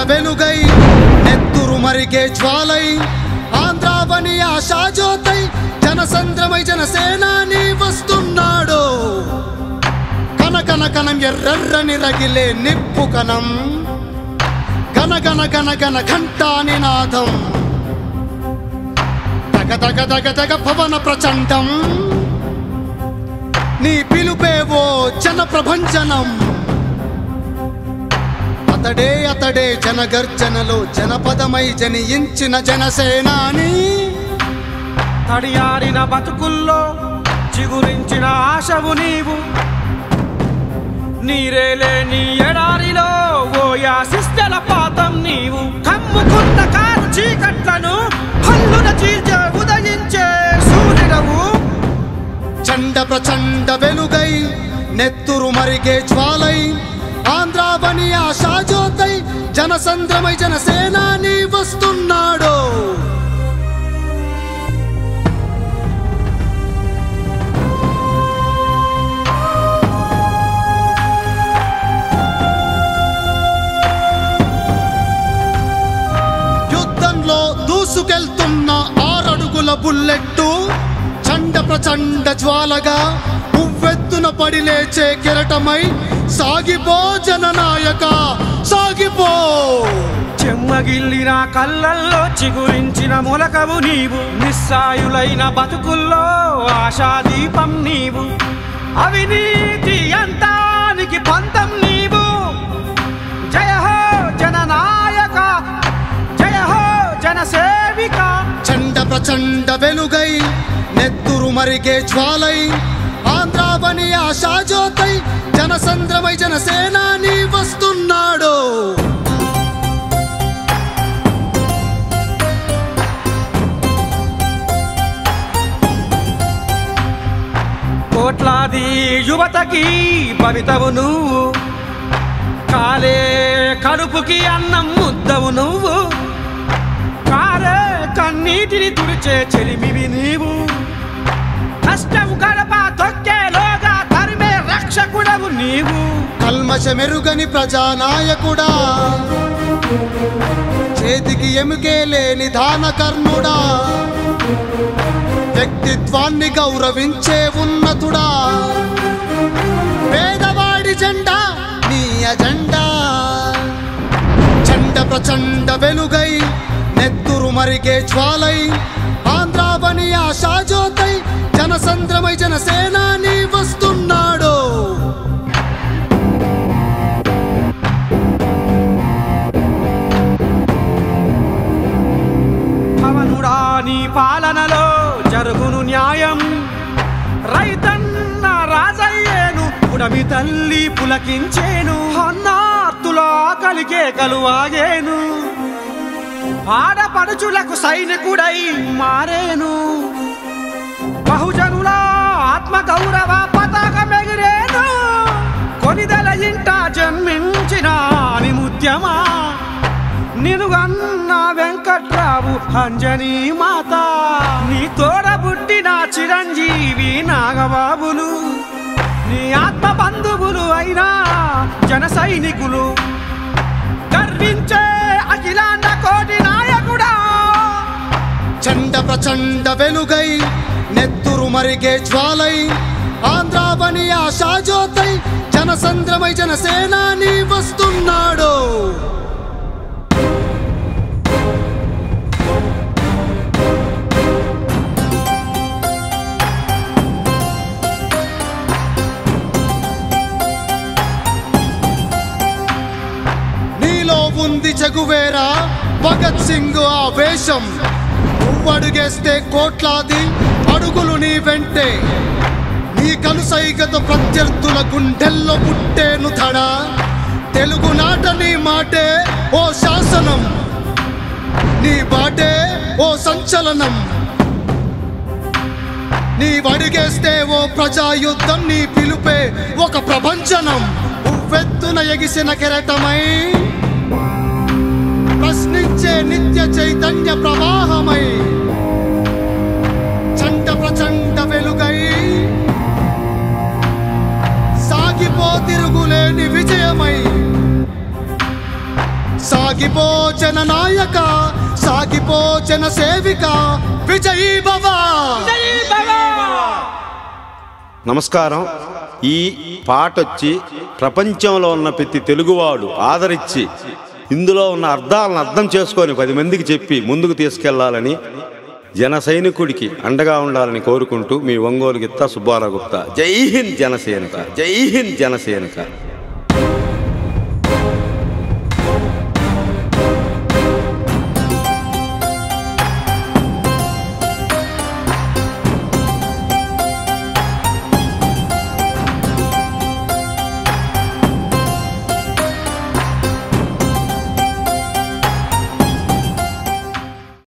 వెలుగై నెత్తురు మరిగే జ్వాలై ఆంధ్రావని ఆశాజ్యోతై జనసంద్రమై జనసేనాని వస్తున్నాడు. కనకన కనం ఎర్రని రగిలే నిప్పు కణం గనగన గనగన ఘంటా నినాదం దగ దగ దగ దగ పవన ప్రచండం నీ పిలుపేవో జన ప్రభంజనం. అతడే అతడే జనగర్జనలో జనపదమై జనించిన జనసేనాని. తడియారిన బతుకుల్లో చిగురించిన ఆశవు నీవు. నీరేలే నీ ఎడారిలో ఓయాసిస్తల పాతం నీవు. కమ్ముకున్న కారు చీకట్లను హల్లున చీల్చే ఉదయించే సూర్యుడవు. చండ ప్రచండ వెలుగై నెత్తురు మరిగే జ్వాలై ఆంధ్రావని ఆశాజ్యోతై జనసంద్రమై జనసేనాని వస్తున్నాడు. యుద్ధంలో దూసుకెళ్తున్న 6 అడుగుల బుల్లెట్టు చండ ప్రచండ జ్వాలగా ఉవ్వెత్తున పడి లేచే కెరటమై సాగిపో జననాయక సాగిపో. చెమ్మగిల్లిన కళ్ళల్లో చిగురించిన మొలకవు నీవు. నిస్సాయులైన బతుకుల్లో ఆశాదీపం నీవు. అవినీతి అంతానికి పంతం నీవు. జయ హో జననాయక జయ హో జనసేవిక. చండ ప్రచండ వెలుగై నెత్తురు మరిగే జ్వాలై ఆంధ్రావని ఆశాజ్యోతై జనసంద్రమై జనసేనాని వస్తున్నాడు. కోట్లాది యువతకి భవితవు నువ్వు. కాలే కడుపుకి అన్నం ముద్దవు నువ్వు. కారే కన్నీటిని తుడిచే చెలిమివి నీవు. కష్టం గడప తొక్కేలోగా తరిమే రక్షకుడవు నీవు. కల్మషమెరుగని ప్రజానాయకుడా చేతికి ఎముకే లేని దానకర్ణుడా వ్యక్తిత్వాన్ని గౌరవించే ఉన్నతుడా పేదవాడి జెండా నీ అజెండా. చండ ప్రచండ వెలుగై నెత్తురు మరిగే జ్వాలై ఆంధ్రావని ఆశాజ్యోతై జనసంద్రమై జనసేనాని వస్తున్నాడు. పవనుడా నీ పాలనలో జరుగును న్యాయం. రైతన్న రాజయ్యేను పుడమి తల్లి పులకించేను. అన్నార్తులా కలిగే కలువాగేను. ఆడపడుచులకు సైనికుడై మారేను. బహుజనుల ఆత్మ గౌరవ పతాకమెగిరేను. కొనిదల ఇంట జన్మించిన ముత్యమా నినుగన్న వెంకట్రావు అంజనీ మాత. నీ తోడ పుట్టిన చిరంజీవి నాగబాబులు. నీ ఆత్మ బంధువులు అయినా జన సైనికులు. గర్వించే అఖిలాండ కోటి నాయకుడా. చండ ప్రచండ వెలుగై నెత్తురు మరిగే జ్వాలై ఆంధ్రావని ఆశాజ్యోతై జనసంద్రమై జనసేనాని వస్తున్నాడు. నీలో ఉంది చెగువేరా భగత్ సింగ్ ఆవేశం. నువ్వడుగేస్తే కోట్లాది అడుగులు నీ వెంటే. నీ కనుసైగతో ప్రత్యర్థుల గుండెల్లో పుట్టేను తడ. తెలుగునాట నీ మాటే ఓ శాసనం. నీ బాటే ఓ సంచలనం. నీ వడిగేస్తే ఓ ప్రజాయుద్ధం. నీ పిలుపే ఒక ప్రభంజనం. ఉవ్వెత్తున ఎగిసిన కెరటమై ప్రశ్నించే నిత్య చైతన్య ప్రవాహమై చండ ప్రచండ వెలుగై సాగిపో తిరుగులేని విజయమై సాగిపో జన నాయక, సాగిపో జన సేవిక, విజయీ భవ. నమస్కారం. ఈ పాట వచ్చి ప్రపంచంలో ఉన్న ప్రతి తెలుగువాడు ఆదరించి ఇందులో ఉన్న అర్థాలను అర్థం చేసుకొని 10 మందికి చెప్పి ముందుకు తీసుకెళ్లాలని, జన సైనికుడికి అండగా ఉండాలని కోరుకుంటూ మీ ఒంగోలు గిత్త సుబ్బారావు గుప్తా. జై హింద్ జనసేనక, జై హింద్ జనసేనక.